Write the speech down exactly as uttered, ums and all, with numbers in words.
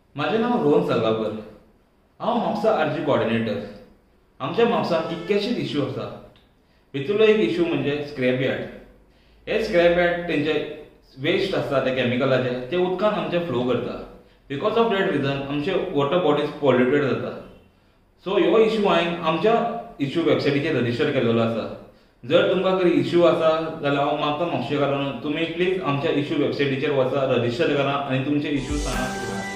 माझे नाव रोहन सलगांवकर. हांव Mapusa RG coordinator. आमच्या म्हापसान कितकेशेच इश्यू आसा. भितरलो एक इश्यू म्हणजे स्क्रॅप यार्ड. हे स्क्रॅप यार्ड तेंचे वेस्ट आसता ते कॅमिकलाचे ते उदकान आमचे फ्लो करता. बिकॉज ऑफ दॅट रिजन आमचे वॉटर बॉडीज पॉल्युटेड जाता. सो ह्यो इश्यू हांवें आमच्या इश्यू वेबसायटीचेर रजिस्टर केलेलो आसा. जर तुमकां खंय इश्यू आसा जाल्यार हांव मागता म्हापशेकारांनो तुमी प्लीज आमच्या इश्यू वेबसायटीचेर वचा, रजिस्टर करा आनी तुमचे इश्यू सांगा.